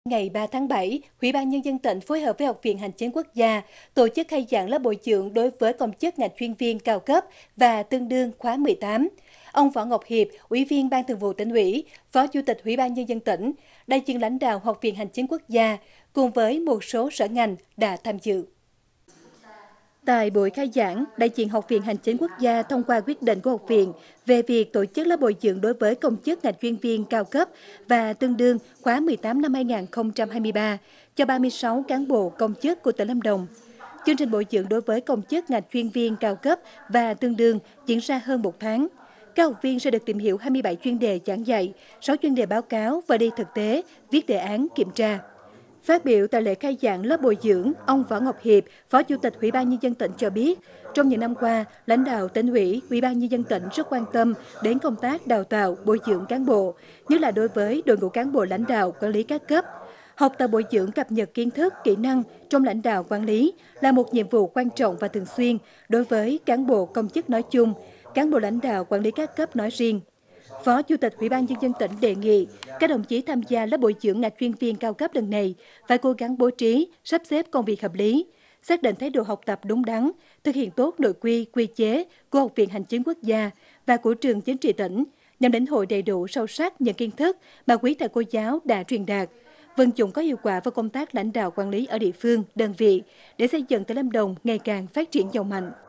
Ngày 3 tháng 7, Ủy ban Nhân dân tỉnh phối hợp với Học viện Hành chính Quốc gia tổ chức khai giảng lớp bồi dưỡng đối với công chức ngạch chuyên viên cao cấp và tương đương khóa 18. Ông Võ Ngọc Hiệp, Ủy viên Ban Thường vụ Tỉnh ủy, Phó Chủ tịch Ủy ban Nhân dân tỉnh, đại diện lãnh đạo Học viện Hành chính Quốc gia cùng với một số sở ngành đã tham dự. Tại buổi khai giảng, đại diện Học viện Hành chính Quốc gia thông qua quyết định của học viện về việc tổ chức lớp bồi dưỡng đối với công chức ngạch chuyên viên cao cấp và tương đương khóa 18 năm 2023 cho 36 cán bộ công chức của tỉnh Lâm Đồng. Chương trình bồi dưỡng đối với công chức ngạch chuyên viên cao cấp và tương đương diễn ra hơn một tháng. Các học viên sẽ được tìm hiểu 27 chuyên đề giảng dạy, 6 chuyên đề báo cáo và đi thực tế, viết đề án kiểm tra. Phát biểu tại lễ khai giảng lớp bồi dưỡng, ông Võ Ngọc Hiệp, Phó Chủ tịch Ủy ban Nhân dân tỉnh cho biết, trong những năm qua, lãnh đạo tỉnh ủy, Ủy ban Nhân dân tỉnh rất quan tâm đến công tác đào tạo, bồi dưỡng cán bộ, nhất là đối với đội ngũ cán bộ lãnh đạo, quản lý các cấp. Học tập bồi dưỡng cập nhật kiến thức, kỹ năng trong lãnh đạo quản lý là một nhiệm vụ quan trọng và thường xuyên đối với cán bộ công chức nói chung, cán bộ lãnh đạo quản lý các cấp nói riêng. Phó Chủ tịch Ủy ban Nhân dân tỉnh đề nghị các đồng chí tham gia lớp bồi dưỡng ngạch chuyên viên cao cấp lần này phải cố gắng bố trí, sắp xếp công việc hợp lý, xác định thái độ học tập đúng đắn, thực hiện tốt nội quy, quy chế của Học viện Hành chính Quốc gia và của trường chính trị tỉnh, nhằm lĩnh hội đầy đủ sâu sắc những kiến thức mà quý thầy cô giáo đã truyền đạt, vận dụng có hiệu quả vào công tác lãnh đạo quản lý ở địa phương, đơn vị để xây dựng tỉnh Lâm Đồng ngày càng phát triển giàu mạnh.